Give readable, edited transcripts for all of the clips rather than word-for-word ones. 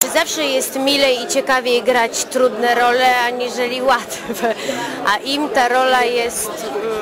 zawsze jest milej i ciekawiej grać trudne role, aniżeli łatwe, a im ta rola jest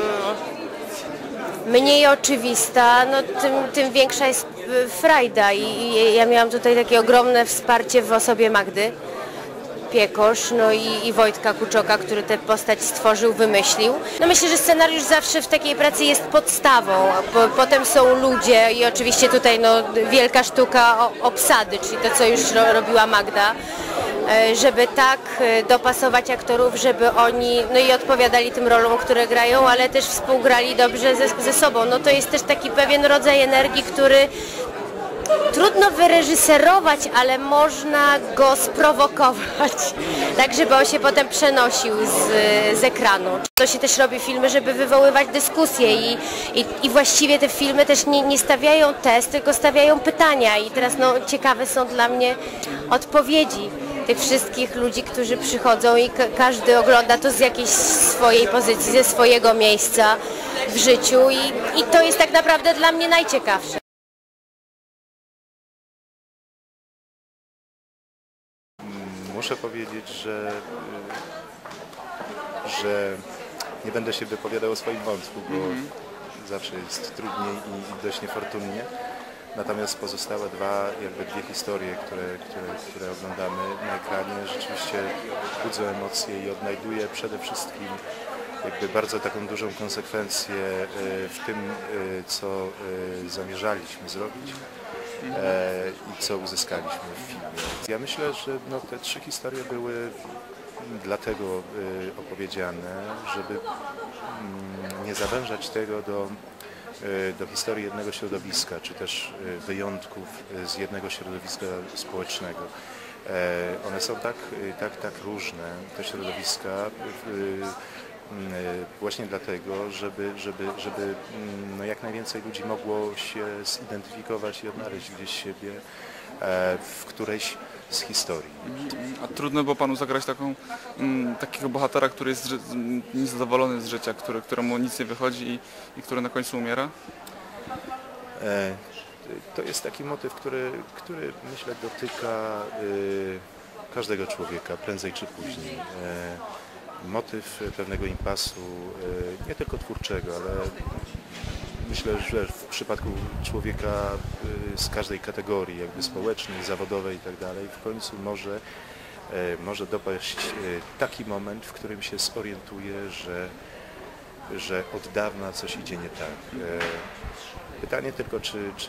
mniej oczywista, no tym większa jest frajda i ja miałam tutaj takie ogromne wsparcie w osobie Magdy Piekosz, no i Wojtka Kuczoka, który tę postać stworzył, wymyślił. No myślę, że scenariusz zawsze w takiej pracy jest podstawą, potem są ludzie i oczywiście tutaj no, wielka sztuka obsady, czyli to, co już robiła Magda, żeby tak dopasować aktorów, żeby oni no i odpowiadali tym rolom, które grają, ale też współgrali dobrze ze sobą. No to jest też taki pewien rodzaj energii, który trudno wyreżyserować, ale można go sprowokować, tak żeby on się potem przenosił z ekranu. To się też robi filmy, żeby wywoływać dyskusje i właściwie te filmy też nie stawiają test, tylko stawiają pytania i teraz no, ciekawe są dla mnie odpowiedzi tych wszystkich ludzi, którzy przychodzą i każdy ogląda to z jakiejś swojej pozycji, ze swojego miejsca w życiu i to jest tak naprawdę dla mnie najciekawsze. Muszę powiedzieć, że nie będę się wypowiadał o swoim wątku, bo zawsze jest trudniej i dość niefortunnie. Natomiast pozostałe dwie historie, które oglądamy na ekranie, rzeczywiście budzą emocje i odnajduję przede wszystkim jakby bardzo taką dużą konsekwencję w tym, co zamierzaliśmy zrobić i co uzyskaliśmy w filmie. Ja myślę, że no, te trzy historie były dlatego opowiedziane, żeby nie zawężać tego do historii jednego środowiska, czy też wyjątków z jednego środowiska społecznego. One są tak różne, te środowiska, właśnie dlatego, żeby no jak najwięcej ludzi mogło się zidentyfikować i odnaleźć gdzieś siebie w którejś z historii. A trudno było panu zagrać takiego bohatera, który jest niezadowolony z życia, któremu nic nie wychodzi i który na końcu umiera? To jest taki motyw, który myślę dotyka każdego człowieka prędzej czy później. Motyw pewnego impasu, nie tylko twórczego, ale myślę, że w przypadku człowieka z każdej kategorii, jakby społecznej, zawodowej i tak dalej, w końcu może dopaść taki moment, w którym się zorientuje, że od dawna coś idzie nie tak. Pytanie tylko,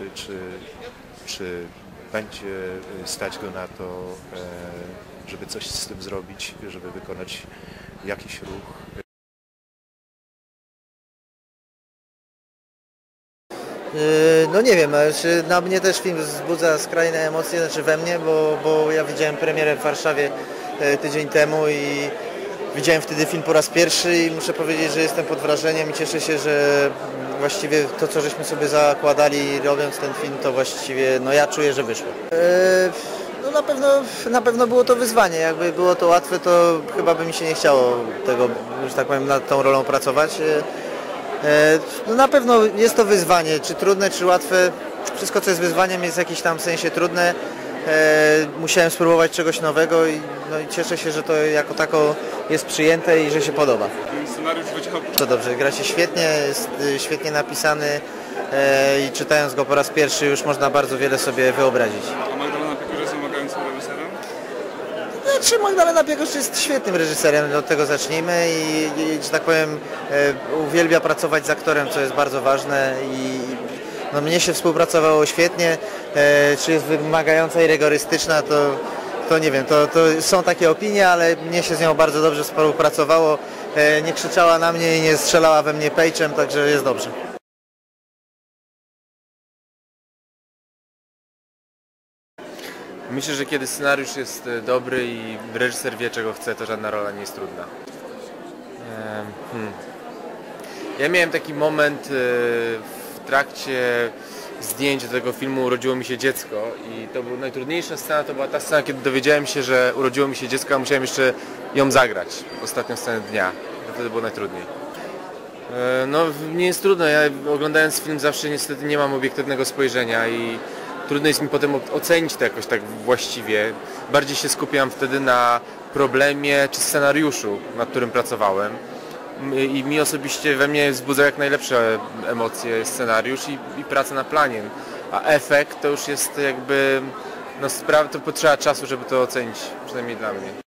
czy będzie stać go na to, żeby coś z tym zrobić, żeby wykonać jakiś ruch. No nie wiem, na mnie też film wzbudza skrajne emocje, znaczy we mnie, bo ja widziałem premierę w Warszawie tydzień temu i widziałem wtedy film po raz pierwszy i muszę powiedzieć, że jestem pod wrażeniem i cieszę się, że właściwie to, co żeśmy sobie zakładali robiąc ten film, to właściwie no ja czuję, że wyszło. No na pewno było to wyzwanie, jakby było to łatwe, to chyba by mi się nie chciało tego, że tak powiem, nad tą rolą pracować. No na pewno jest to wyzwanie, czy trudne, czy łatwe, wszystko co jest wyzwaniem jest w jakimś tam sensie trudne. Musiałem spróbować czegoś nowego i cieszę się, że to jako tako jest przyjęte i że się podoba. Scenariusz wyciekał. To dobrze, gra się świetnie, jest świetnie napisany i czytając go po raz pierwszy już można bardzo wiele sobie wyobrazić. A Magdalena Piekosz jest wymagającym reżyserem? Znaczy Magdalena Piekosz jest świetnym reżyserem, od tego zacznijmy i że tak powiem uwielbia pracować z aktorem, co jest bardzo ważne i no, mnie się współpracowało świetnie, czy jest wymagająca i rygorystyczna, to nie wiem, to są takie opinie, ale mnie się z nią bardzo dobrze współpracowało, nie krzyczała na mnie i nie strzelała we mnie pejczem, także jest dobrze. Myślę, że kiedy scenariusz jest dobry i reżyser wie, czego chce, to żadna rola nie jest trudna. Ja miałem taki moment w trakcie zdjęć do tego filmu Urodziło mi się dziecko i to była najtrudniejsza scena, to była ta scena, kiedy dowiedziałem się, że urodziło mi się dziecko, a musiałem jeszcze ją zagrać, ostatnią scenę dnia. Wtedy było najtrudniej. No nie jest trudno, ja oglądając film zawsze niestety nie mam obiektywnego spojrzenia i trudno jest mi potem ocenić to jakoś tak właściwie. Bardziej się skupiam wtedy na problemie czy scenariuszu, nad którym pracowałem. I mi osobiście we mnie wzbudza jak najlepsze emocje scenariusz i praca na planie. A efekt to już jest jakby, no sprawa, to potrzeba czasu, żeby to ocenić, przynajmniej dla mnie.